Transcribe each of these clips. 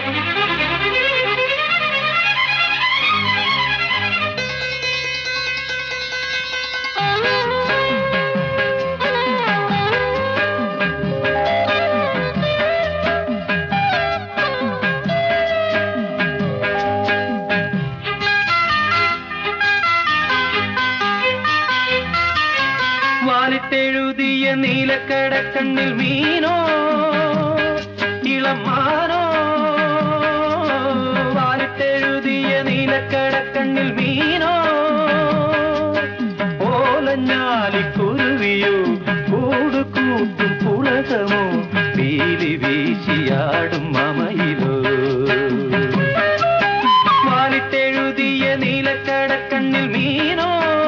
വാലിട്ടെഴുതിയ നീലക്കടക്കണ്ണിൽ മീനോ ഇളമാനോ, വാലിട്ടെഴുതിയ നീലക്കടക്കണ്ണിൽ മീനോ ഓലഞ്ഞാലിക്കുരുവിയോ കൂടുകൂട്ടും പുളകമോ പീലി വീശിയാടും മമയിലോ. വാലിട്ടെഴുതിയ നീലക്കടക്കണ്ണിൽ മീനോ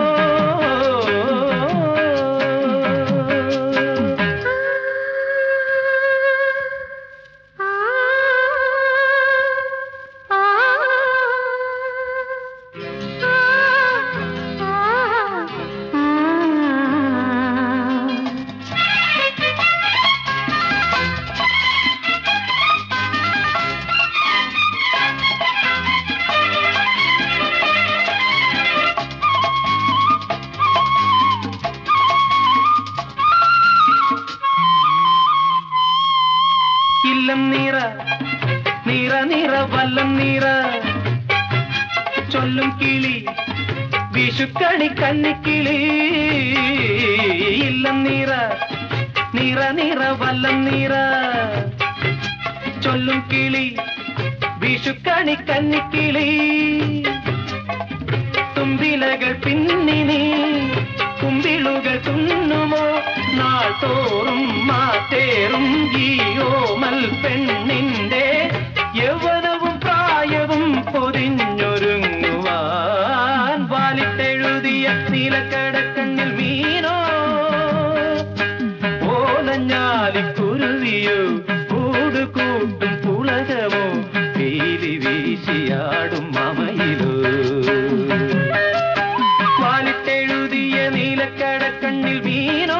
ഇല്ലം നീറ നീറ നീറ വല്ലം നീറ ചൊല്ലും കിളി വിഷുക്കണി കന്നിക്കിളി. ഇല്ലം നീറ നീറ നീറ വല്ലം നീറ ചൊല്ലും കിളി വിഷുക്കണി കന്നിക്കിളി. തുമ്പിലകൾ പിന്നിനി കുമ്പിളുകൾ തുന്നുമോ നാൾ തോറും മാറ്റേറും ജീയോമൽ പെണ്ണിന്റെ യൗവനവും പ്രായവും പൊതിഞ്ഞൊരുങ്ങുവാൻ. വാലിട്ടെഴുതിയ നീലക്കടക്കണ്ണിൽ മീനോ ഓലഞ്ഞാലിക്കുരുവിയോ കൂടുകൂട്ടും പുളകമോ പീലി വീശിയാടും മമയിലോ. വാലിട്ടെഴുതിയ നീലക്കടക്കണ്ണിൽ മീനോ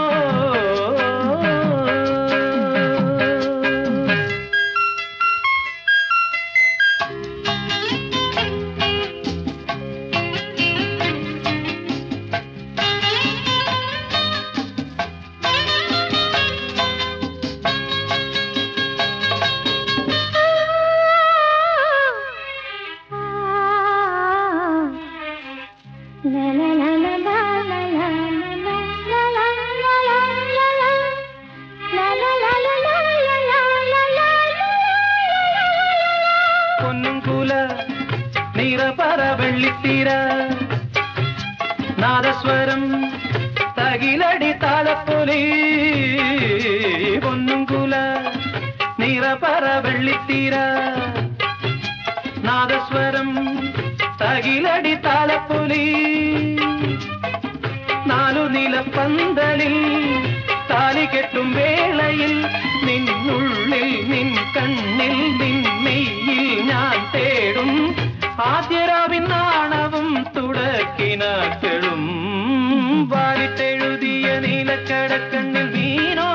പൊന്നുംകുല നിറപറ വെള്ളിത്തീര നാദസ്വരം തകിലടി താളപ്പൊലി. പൊന്നുംകുല നിറപറ വെള്ളിത്തീര നാദസ്വരം തകിലടി താളപ്പൊലി. നാലു നിലപ്പന്തലിൽ താലി കെട്ടും വേളയിൽ നിന്നുള്ളിൽ നിൻ കണ്ണിൽ നിന്നെയിൽ ഞാൻ തേടും ആദ്യരാവിൻ നാണവും തുടക്കിനാക്കളും. വാലിട്ടെഴുതിയ നീലക്കടക്കണ്ണിൽ മീനോ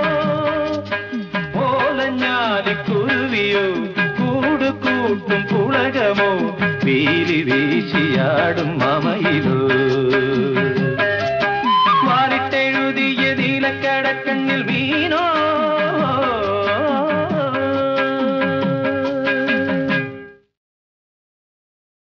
ഓലഞ്ഞാലിക്കുരുവിയോ കൂടുകൂട്ടും പുളകമോ പീലി വീശിയാടും മമയിലോ.